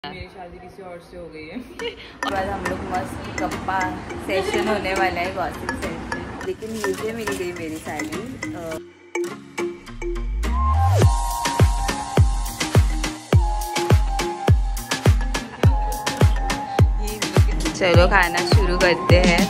मेरी शादी किसी और से हो गई है। और बाद हम लोग मस्त गप्पा सेशन होने वाला है, गॉसिप सेशन। लेकिन मुझे मिल गई मेरी साड़ी। चलो खाना शुरू करते हैं।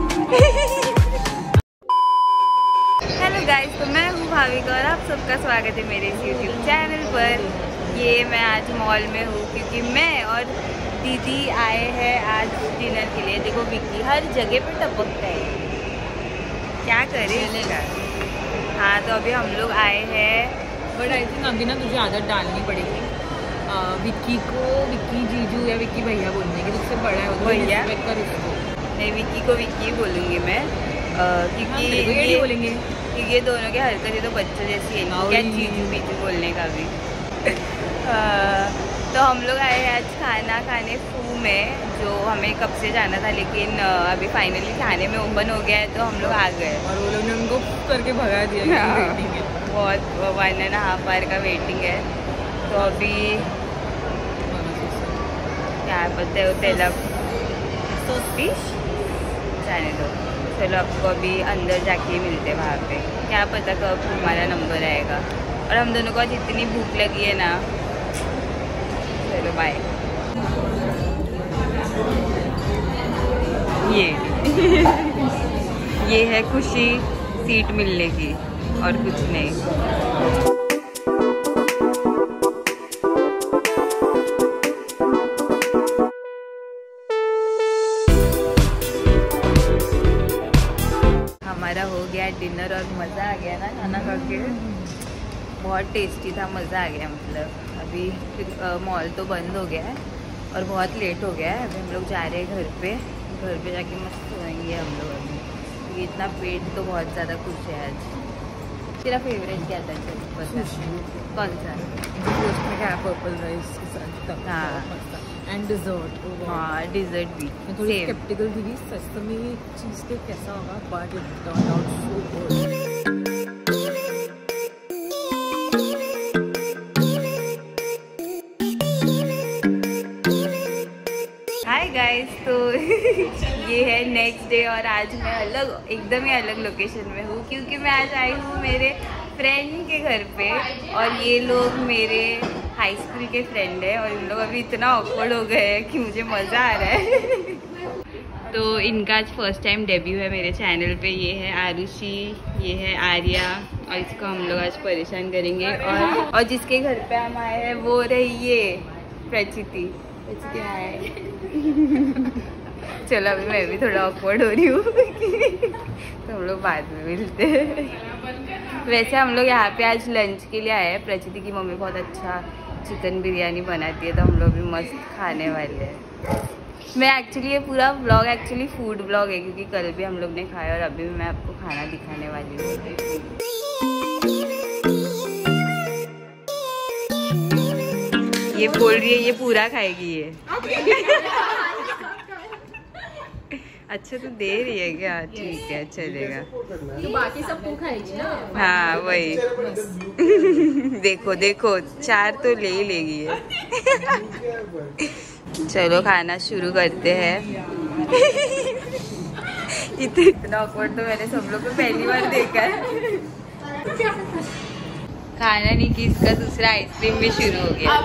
हेलो गाइस, तो मैं हूँ भाविका और आप सबका स्वागत है मेरे इस यूट्यूब चैनल पर। ये मैं आज मॉल में हूँ क्योंकि मैं और दीदी आए हैं आज डिनर के लिए। देखो विक्की हर जगह पे टपकता है, क्या करें इसका। हाँ, तो अभी हम लोग आए हैं। बट आई थिंक अभी ना तुझे आदत डालनी पड़ेगी विक्की को विक्की जीजू या विक्की भैया बोलने की। जिससे बड़ा है वो भैया कर उसको। नहीं, विक्की को विक्की बोलूँगी मैं क्योंकि ये बोलेंगे क्योंकि ये दोनों की हरकतें तो बच्चों जैसी है, क्या जीजू बीजू बोलने का भी। तो हम लोग आए हैं आज खाना खाने फू में, जो हमें कब से जाना था लेकिन अभी फाइनली खाने में ओपन हो गया है तो हम लोग आ गए। और वो लोग ने उनको करके भगा दिया। वेटिंग है बहुत, 1.5 आवर का वेटिंग है। तो अभी क्या पता है तेला फिश जाने दो। चलो आपको अभी अंदर जाके मिलते हैं वहाँ पे, क्या पता कब हमारा नंबर आएगा। और हम दोनों को आज इतनी भूख लगी है ना। चलो बाय। ये है खुशी सीट मिलने की और कुछ नहीं। हमारा हो गया डिनर और मज़ा आ गया ना खाना खा के। बहुत टेस्टी था, मज़ा आ गया। मतलब अभी मॉल तो बंद हो गया है और बहुत लेट हो गया है। अभी हम लोग जा रहे हैं घर पे जाके मस्त सोएंगे हम लोग अभी, क्योंकि इतना पेट तो बहुत ज़्यादा खुश है आज। तेरा फेवरेट क्या था? चल बता, कौन सा? उसमें क्या पर्पल राइस के साथ। हाँ, एंड डिजर्ट। हाँ डिज़र्ट भी। मैं थोड़ी स्केप्टिकल थी कि सेसमी चीज़ के कैसा होगा, but it turned out so good. Hi guys, तो ये है नेक्स्ट डे और आज मैं एकदम ही अलग लोकेशन में हूँ क्योंकि मैं आज आई हूँ मेरे फ्रेंड के घर पे। और ये लोग मेरे हाई स्कूल के फ्रेंड है और इन लोग अभी इतना ऑकवर्ड हो गए हैं कि मुझे मज़ा आ रहा है। तो इनका आज फर्स्ट टाइम डेब्यू है मेरे चैनल पे। ये है आरुषि, ये है आर्या और इसको हम लोग आज परेशान करेंगे। और जिसके घर पे हम आए हैं वो रही ये प्रचिति है। चलो अभी मैं भी थोड़ा ऑकवर्ड हो रही हूँ तो हम लोग बाद में मिलते हैं। वैसे हम लोग यहाँ पे आज लंच के लिए आए हैं। प्रचिति की मम्मी बहुत अच्छा चिकन बिरयानी बनाती है तो हम लोग भी मस्त खाने वाले हैं। मैं एक्चुअली ये पूरा व्लॉग एक्चुअली फूड व्लॉग है क्योंकि कल भी हम लोग ने खाया और अभी भी मैं आपको खाना दिखाने वाली हूँ। ये बोल रही है ये पूरा खाएगी ये। अच्छा तू दे रही है क्या? ठीक है चलेगा। तो बाकी सब तू खाएगी ना? हाँ वही। देखो देखो 4 तो ले ही लेगी ये। चलो खाना शुरू करते हैं। इतना ऑकवर्ड तो मैंने सब लोग को पहली बार देखा है। खाना नहीं कि इसका दूसरा आइसक्रीम भी शुरू हो गया।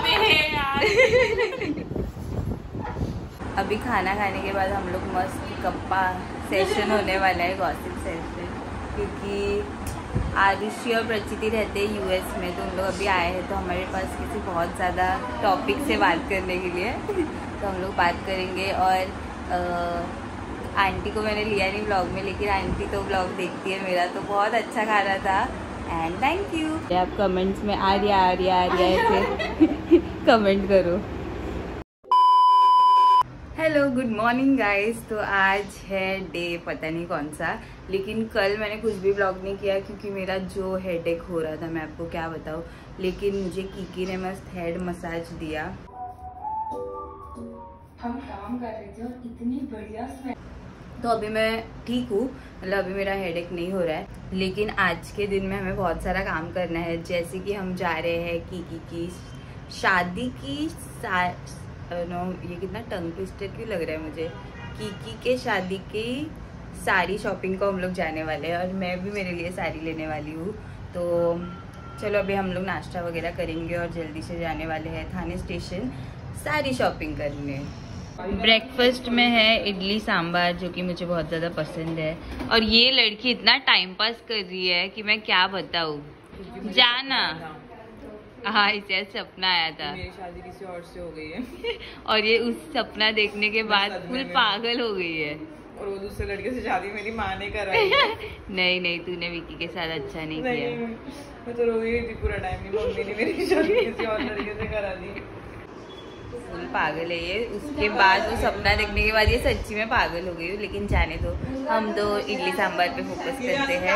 अभी खाना खाने के बाद हम लोग मस्त गप्पा सेशन होने वाला है, गॉसिप सेशन। क्योंकि आरुषि और प्रचिति रहते हैं यूएस में तो उन लोग अभी आए हैं तो हमारे पास किसी बहुत ज़्यादा टॉपिक से बात करने के लिए तो हम लोग बात करेंगे। और आंटी को मैंने लिया नहीं व्लॉग में, लेकिन आंटी तो व्लॉग देखती है मेरा, तो बहुत अच्छा खाना था एंड थैंक यू। आप कमेंट्स में आर्या आर्या आर्या ऐसे कमेंट करो। Hello good morning guys. तो आज है डे पता नहीं कौन सा, लेकिन कल मैंने कुछ भी व्लॉग नहीं किया क्योंकि मेरा जो हेडेक हो रहा था मैं आपको क्या बताऊँ। लेकिन मुझे कीकी ने मस्त हेड मसाज दिया। हम काम कर रहे थे और इतनी बढ़िया तो अभी मैं ठीक हूँ, मतलब अभी मेरा हेडेक नहीं हो रहा है। लेकिन आज के दिन में हमें बहुत सारा काम करना है, जैसे कि हम जा रहे हैं कीकी की शादी की नो ये कितना टंग ट्विस्टर क्यों लग रहा है मुझे। कीकी के शादी की सारी शॉपिंग को हम लोग जाने वाले हैं और मैं भी मेरे लिए साड़ी लेने वाली हूँ। तो चलो अभी हम लोग नाश्ता वगैरह करेंगे और जल्दी से जाने वाले हैं थाने स्टेशन सारी शॉपिंग करने। ब्रेकफास्ट में है इडली सांभर जो कि मुझे बहुत ज़्यादा पसंद है। और ये लड़की इतना टाइम पास कर रही है कि मैं क्या बताऊँ। जाना हाँ इसे सपना आया था, मेरी शादी किसी और से हो गई है और ये उस सपना देखने के बाद फुल पागल हो गई है। और वो दूसरे लड़के से शादी मेरी माँ ने कराई है। नहीं तूने विक्की के साथ अच्छा नहीं किया। मैं तो रो रही थी पूरा टाइम, मम्मी ने मेरी शादी किसी और लड़के से करा दी। फुल पागल है ये। उसके बाद वो सपना देखने के बाद ये सच्ची में पागल हो गई। लेकिन जाने दो, हम तो इडली सांभर पे फोकस करते हैं।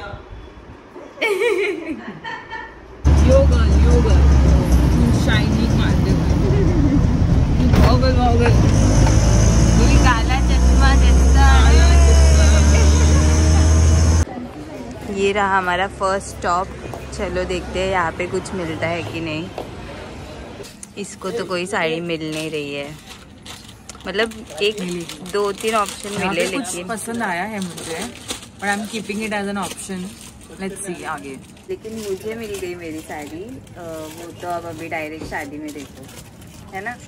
योगा शाइनिंग मारते हुए ये काला चश्मा ये रहा हमारा फर्स्ट स्टॉप। चलो देखते हैं यहाँ पे कुछ मिलता है कि नहीं। इसको तो कोई साड़ी मिल नहीं रही है, मतलब एक 2-3 ऑप्शन मिले लेकिन पसंद आया है मुझे, but I am keeping it as an option. Let's see आगे। लेकिन मुझे मिल गई मेरी साड़ी। वो तो अब अभी डायरेक्ट शादी में देखो, है ना।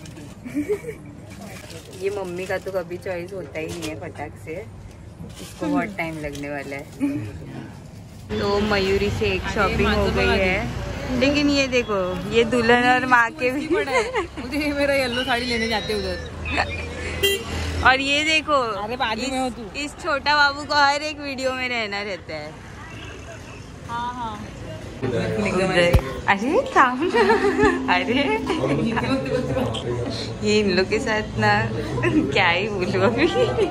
ये मम्मी का तो कभी चॉइस होता ही नहीं है फटाक से, इसको बहुत टाइम लगने वाला है। तो मयूरी से एक शॉपिंग हो गई है। लेकिन ये देखो ये दुल्हन और माँ के भी मुझे मेरा येलो साड़ी लेने जाते उधर। और ये देखो अरे बाजू में हो तू। इस छोटा बाबू को हर एक वीडियो में रहना रहता है। हाँ अरे काम अरे ये इन लोग के साथ ना क्या ही बोलूं अभी।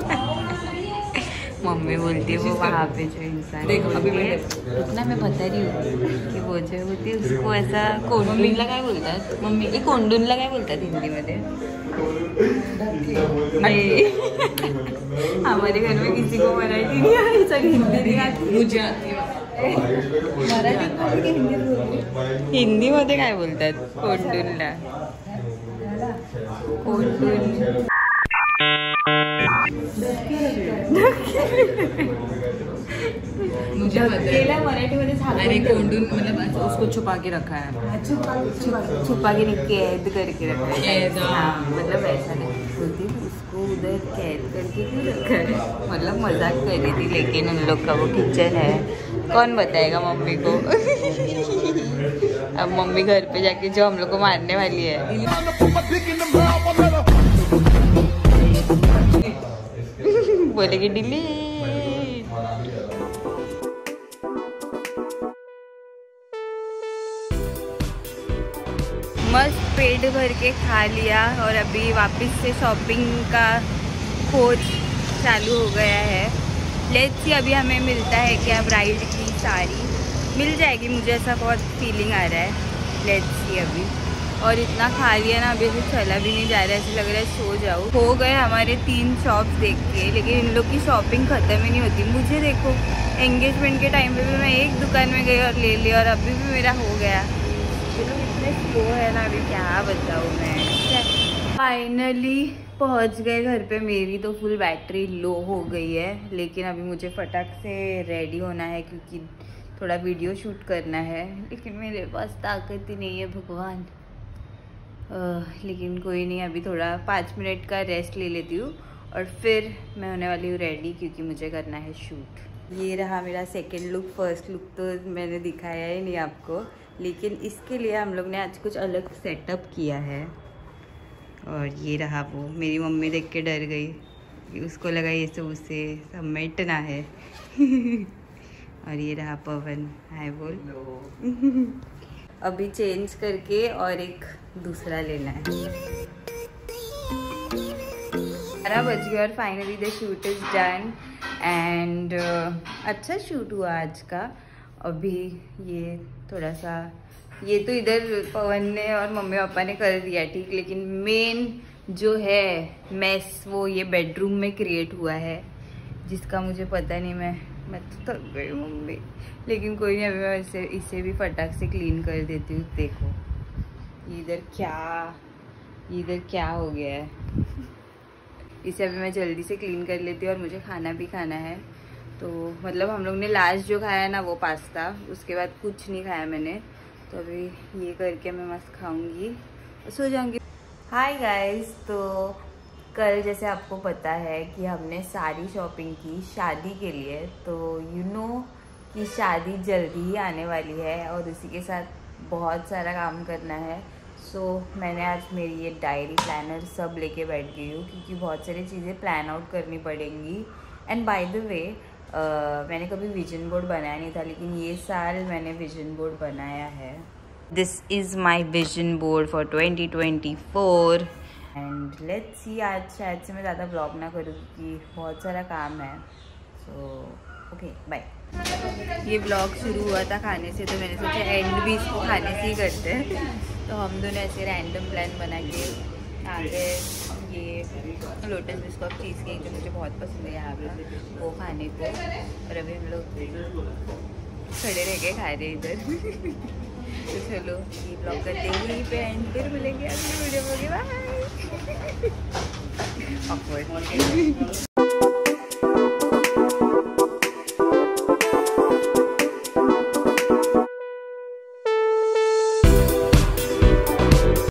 मम्मी बोलती है वो वहाँ पे जो इंसान उतना मैं पता नहीं हूँ कि वो जो होती है उसको ऐसा कोंडून लगाए बोलता है। मम्मी ये कोंडून लगाए बोलता है हिंदी में। हमारे घर में किसी को मराठी नहीं आई, सब हिंदी नहीं आती। मुझे आती है हिंदी मध्ये काय बोलतात कोंडूनला। कोंडून मुझे मराठी मध्ये अरे कोंडून मतलब उसको छुपा के रखा है। छुपा के कैद करके रखा है। हाँ मतलब ऐसा नहीं बोलती उसको उधर कैद करके क्यों रखा है, मतलब मजाक कर रही थी। लेकिन उन लोग का वो किचन है, कौन बताएगा मम्मी को। अब मम्मी घर पे जाके जो हम लोग को मारने वाली है। बोलेगी डिलीट। मस्त पेट भर के खा लिया और अभी वापस से शॉपिंग का खोज चालू हो गया है। लेट्स सी अभी हमें मिलता है क्या ब्राइड की साड़ी मिल जाएगी, मुझे ऐसा बहुत फीलिंग आ रहा है। लेट्स सी अभी। और इतना खा लिया ना अभी से चला भी नहीं जा रहा है, ऐसे लग रहा है सो जाऊँ। हो गए हमारे 3 शॉप्स देख के, लेकिन इन लोग की शॉपिंग ख़त्म ही नहीं होती। मुझे देखो एंगेजमेंट के टाइम पे भी मैं एक दुकान में गई और ले लिया और अभी भी मेरा हो गया। इतने स्लो है ना अभी क्या बताऊँ मैं। फाइनली पहुंच गए घर पे। मेरी तो फुल बैटरी लो हो गई है, लेकिन अभी मुझे फटाक से रेडी होना है क्योंकि थोड़ा वीडियो शूट करना है। लेकिन मेरे पास ताकत ही नहीं है भगवान। लेकिन कोई नहीं, अभी थोड़ा 5 मिनट का रेस्ट ले लेती हूँ और फिर मैं होने वाली हूँ रेडी क्योंकि मुझे करना है शूट। ये रहा मेरा सेकेंड लुक। फर्स्ट लुक तो मैंने दिखाया ही नहीं आपको, लेकिन इसके लिए हम लोग ने आज कुछ अलग सेटअप किया है। और ये रहा वो, मेरी मम्मी देख के डर गई, उसको लगा ये सब उसे समेटना है। और ये रहा पवन, हाय बोल। अभी चेंज करके और एक दूसरा लेना है। 12 बज गए और finally the shoot is done and अच्छा शूट हुआ आज का। अभी ये थोड़ा सा ये तो इधर पवन ने और मम्मी पापा ने कर दिया ठीक, लेकिन मेन जो है मेस वो ये बेडरूम में क्रिएट हुआ है, जिसका मुझे पता नहीं। मैं तो थक गई मम्मी, लेकिन कोई नहीं, अभी मैं इसे भी फटाक से क्लीन कर देती हूँ। देखो इधर क्या इधर क्या हो गया है। इसे अभी मैं जल्दी से क्लीन कर लेती हूँ और मुझे खाना भी खाना है। तो मतलब हम लोग ने लास्ट जो खाया ना वो पास्ता, उसके बाद कुछ नहीं खाया मैंने। तो अभी ये करके मैं मस्त खाऊंगी और सो जाऊंगी। हाय गाइस, तो कल जैसे आपको पता है कि हमने सारी शॉपिंग की शादी के लिए। तो यू नो कि शादी जल्दी ही आने वाली है और उसी के साथ बहुत सारा काम करना है। सो मैंने आज मेरी ये डायरी प्लानर सब लेके बैठ गई हूँ क्योंकि बहुत सारी चीज़ें प्लान आउट करनी पड़ेंगी। एंड बाय द वे मैंने कभी विजन बोर्ड बनाया नहीं था, लेकिन ये साल मैंने विजन बोर्ड बनाया है। This is my vision board for 2024 and let's see. आज शायद से मैं ज़्यादा ब्लॉग ना करूँ क्योंकि बहुत सारा काम है। So okay bye. ये ब्लॉग शुरू हुआ था खाने से, तो मैंने सोचा एंड भी इसको खाने से ही करते हैं। तो हम दोनों ऐसे रैंडम प्लान बना के आ गए ये लोटस बिस्कुट चीज़ केक जो मुझे बहुत पसंद है यहाँ का, वो खाने को। और अभी हम लोग खड़े रह के खा रहे हैं इधर। तो चलो ये ब्लॉग करते हैं यहीं पे एंड, फिर मिलेंगे अगली वीडियो में। बाय।